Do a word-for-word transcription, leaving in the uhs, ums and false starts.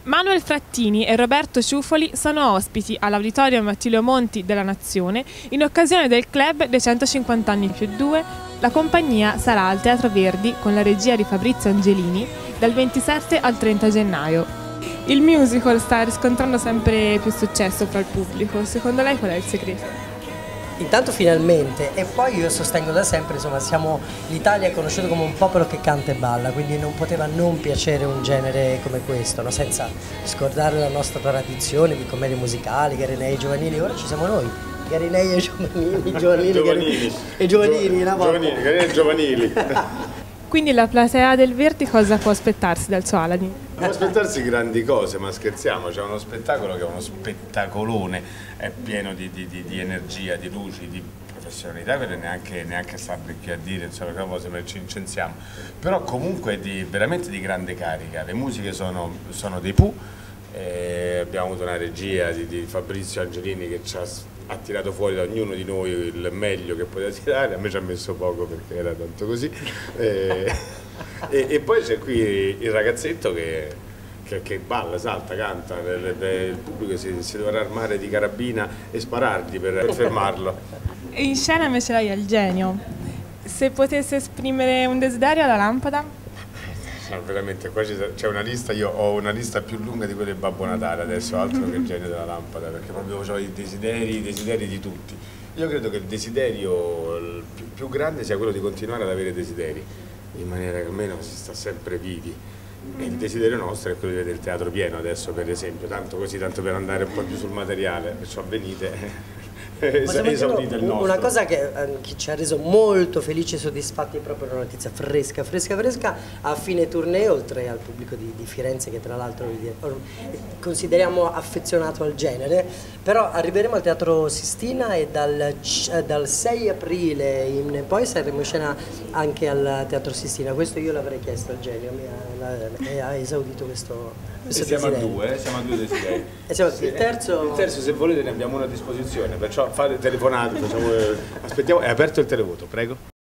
Manuel Frattini e Roberto Ciuffoli sono ospiti all'Auditorium Attilio Monti della Nazione in occasione del club dei centocinquanta anni più due. La compagnia sarà al Teatro Verdi con la regia di Fabrizio Angelini dal ventisette al trenta gennaio. Il musical sta riscontrando sempre più successo fra il pubblico. Secondo lei qual è il segreto? Intanto finalmente, e poi io sostengo da sempre, insomma, siamo, l'Italia è conosciuta come un popolo che canta e balla, quindi non poteva non piacere un genere come questo, no? Senza scordare la nostra tradizione di commedie musicali, Garinei e Giovanili. Ora ci siamo noi, Garinei e Giovanili, Giovanili, Giovanili e Giovanili, una volta. Giovanili, Garinei e Giovanili. Quindi la platea del Verdi cosa può aspettarsi dal suo Aladdin? Può aspettarsi grandi cose, ma scherziamo, c'è uno spettacolo che è uno spettacolone, è pieno di, di, di, di energia, di luci, di professionalità, che neanche, neanche starvi qui a dire, insomma, che ci incensiamo, però comunque è di, veramente di grande carica. Le musiche sono, sono dei Pooh, eh, abbiamo avuto una regia di, di Fabrizio Angelini che ci ha ha tirato fuori da ognuno di noi il meglio che poteva tirare, a me ci ha messo poco perché era tanto così, e, e, e poi c'è qui il ragazzetto che, che, che balla, salta, canta, il, il pubblico si, si dovrà armare di carabina e sparargli per, per fermarlo. E in scena invece lei è il genio. Se potesse esprimere un desiderio alla lampada? No, veramente, qua c'è una lista, io ho una lista più lunga di quelle di Babbo Natale adesso, altro che il genio della lampada, perché proprio ho i desideri, i desideri di tutti. Io credo che il desiderio il più, più grande sia quello di continuare ad avere desideri, in maniera che almeno si sta sempre vivi. E il desiderio nostro è quello di vedere il teatro pieno adesso, per esempio, tanto così, tanto per andare un po' più sul materiale, perciò venite. Esaudite il nostro. Una cosa che, eh, che ci ha reso molto felici e soddisfatti è proprio una notizia fresca, fresca, fresca. A fine tournée, oltre al pubblico di, di Firenze, che tra l'altro consideriamo affezionato al genere, però arriveremo al Teatro Sistina e dal, dal sei aprile in poi saremo in scena anche al Teatro Sistina. Questo io l'avrei chiesto al genio, mi ha, la, ha esaudito questo, questo siamo desiderio. a due, eh? Siamo a due desideri. E siamo, il, terzo... il terzo, se volete, ne abbiamo una a disposizione, perciò fate telefonate, facciamo, aspettiamo, è aperto il televoto, prego.